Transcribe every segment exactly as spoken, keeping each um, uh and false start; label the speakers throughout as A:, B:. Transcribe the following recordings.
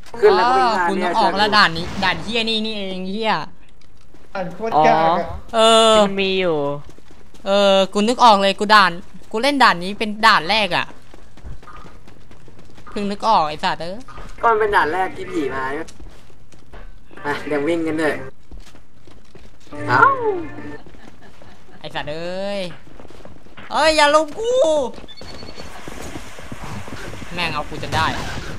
A: ขึ้นแล้วก็เป็นทาง
B: คุณต้องออกแล้วด่านนี้ด่านเฮียนี่นี่เองเฮีย
C: อ่านโคตรยาก
B: เออ
D: มันมีอยู่
B: เออกูนึกออกเลยกูด่านกูเล่นด่านนี้เป็นด่านแรกอ่ะเพิ่งนึกออกไอ้สัตว์เออ
A: ก็มันเป็นด่านแรกที่ผีมาอ่ะเดี๋ยววิ่งกันเลยเอ้า
B: ไอ้สัตว์เอ้ยเอ้ยอย่าลุมกูแม่งเอากูจะได้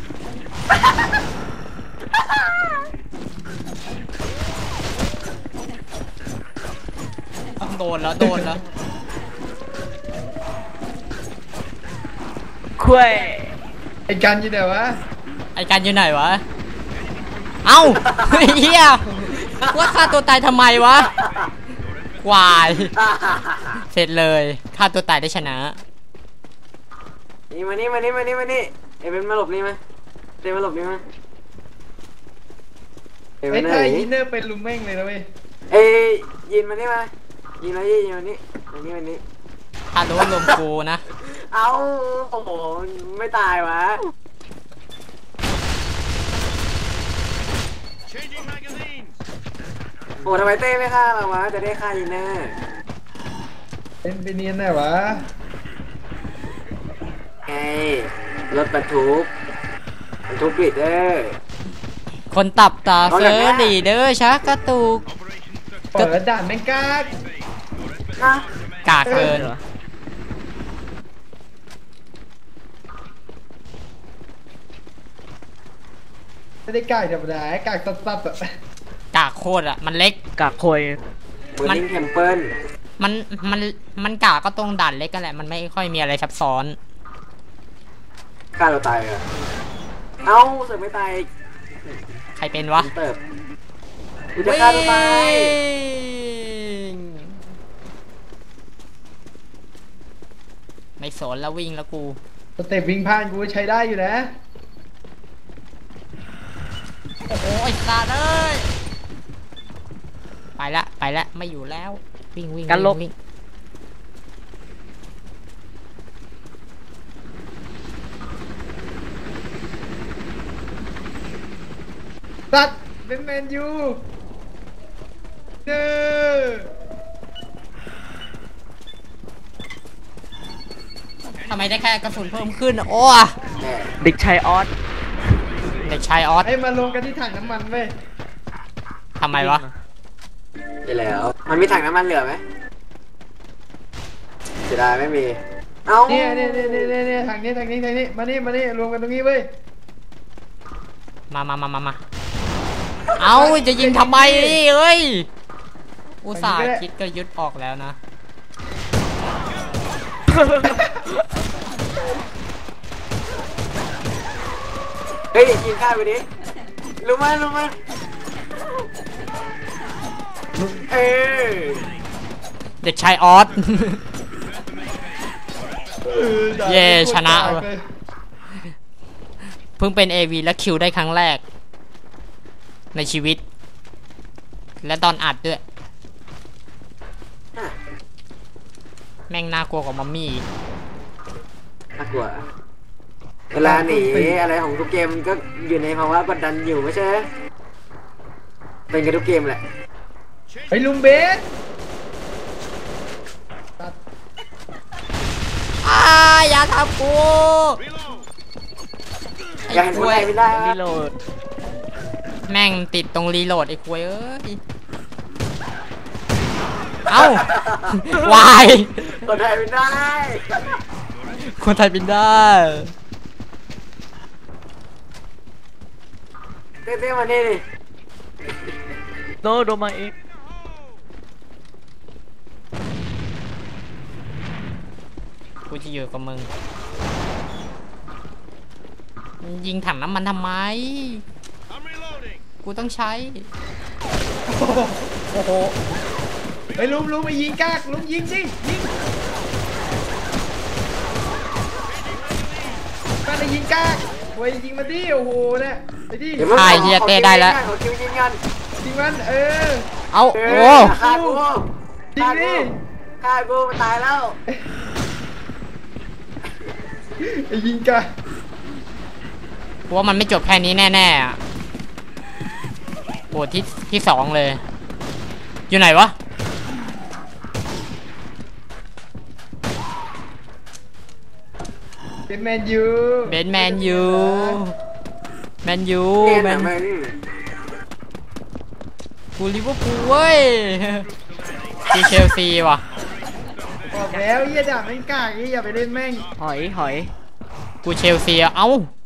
B: โดนแล้วโดนแล้ว
D: คุย
C: ไอ้กันอยู่ไหนวะ
B: ไอ้กันอยู่ไหนวะเอ้าเฮียว่าฆ่าตัวตายทำไมวะควายเสร็จเลยฆ่าตัวตายได้ชนะ
A: นี่มานี่มานี่มานี่มานี่เอเป็นมาหลบนี่มั้ยเดนมาหลบนี่มั้ย
C: เอ้ยไอ้ยินเนอร์เป็นลุมเม่งเลยนะเว้ย
A: เอ้ยยินมานี่มายินมานี่ยินมานี่มานี่มานี่
B: ถ้าโดนลมกูนะ
A: เอ้าโอ้โหไม่ตายวะโอ้ทำไมเต้ไม่ฆ่าเราวะจะได้ฆ่ายินเนอร์
C: เป็นเป็นเนียนไหนวะ
A: ไงรถบรรทุกบรรทุกปิดเด้อ
B: คนตับตาเฟอร์ดีเด้อชักกระตุก
C: เปิดด่านแม่งกาก
A: นะ
B: กากเกิน
C: ไม่ได้กากธรรมดากากซับๆอะ
B: กากโคตรอะมันเล็ก
D: กากโคย
A: มันเทมเปิล
B: มันมันมันกากก็ตรงด่านเล็กกันแหละมันไม่ค่อยมีอะไรซับซ้อน
A: ฆ่าเราตายอะเอ้าเสือไม่ตาย
B: ใครเป็นวะ
A: เติบกูจะฆ่าตัวตาย
B: ไม่สนแล้ววิ่งแล้วกู
C: สเต็ปวิ่งผ่านกูใช้ได้อยู่นะ
B: โอ้โหไอ้สัตว์เอ้ยไปละไปละไม่อยู่แล้ววิ่งวิ่ง
D: กันลบ
C: สัตว์เป็นแมนยูเด้อ
B: ทำไมได้แค่กระสุนเพิ่มขึ้นโอ้
D: เด็กชายออส
B: เด็กชายออส
C: ไอ้มาลงกันที่ถังน้ำมันเว้ย
B: ทำไมวะ
A: ใช่แล้วมันมีถังน้ำมันเหลือไหมเสียดายไม่มีเอ้า
C: เนี่ยเนี่ยเนี่ยเนี่ยเนี่ยถังนี้ถังนี้ถังนี้มานี่มานี่รวมกันตรงนี้เว้ย
B: มามามามามาเอาจะยิงทำไมเอ้ยอุตส่าห์คิดก็ยึดออกแล้วนะ
A: เฮ้ยยิงข้าไปดิรู้มั้ยรู้มั้ยเอ้
B: เด็กชายออสเย่ชนะเพิ่งเป็น เอ วี และคิวได้ครั้งแรกในชีวิตและตอนอัดด้วยแม่งน่ากลัวกว่ามัมมี่
A: น่ากลัวเวลาหนีอะไรของทุกเกมก็อยู่ในภาวะกดดันอยู่ไม่ใช่เป็นกันทุกเกมแหละ
C: ไอ้ลุงเบส
B: อ่าอย่าทำกู
A: อยากเห็นคนไหนไม่ได้
D: รีโหลด
B: แม่งติดตรงรีโหลดไอ้ควยเอ้ยเอ้าวาย
A: คนไทยไม่ได้
B: คนไทยบินได้
A: เต้ๆมานี่ดิ
D: โนโดมาเอง
B: กูจะอยู่กับมึงยิงถังน้ำมันทำไมกูต้องใช้
C: โอ้โหไปลุมลุมไปยิงกากลุมยิงสิยิงก็ได้ยิงกากโว้ยยิงมาดิโอ้โหเนี่ยไปดิ
B: ไอ้เฮียเต้ได้แล้ว
C: ยิงมันเออ
B: เอาโอ้
A: ฆ่ากู
C: ยิงดิ
A: ฆ่ากูมันตายแล้ว
C: ไอ้ยิงกาก
B: กูว่ามันไม่จบแค่นี้แน่ๆอะโหที่ที่สองเลย อยู่ไหนวะ
C: เป็นแมนยู
B: เบนแมนยูแมนยู
A: เกม
B: แม
A: ไหน
B: น
A: มานี่
B: กูลิเวอร์พูลเว้ยจีเชลซีว่ะ
C: บอกแล้วเหี้ยด่าแม่งกากเหี้ยอย่าไปเล่นแม่ง
D: หอยหอย
B: กูเชลซีอะเอ้า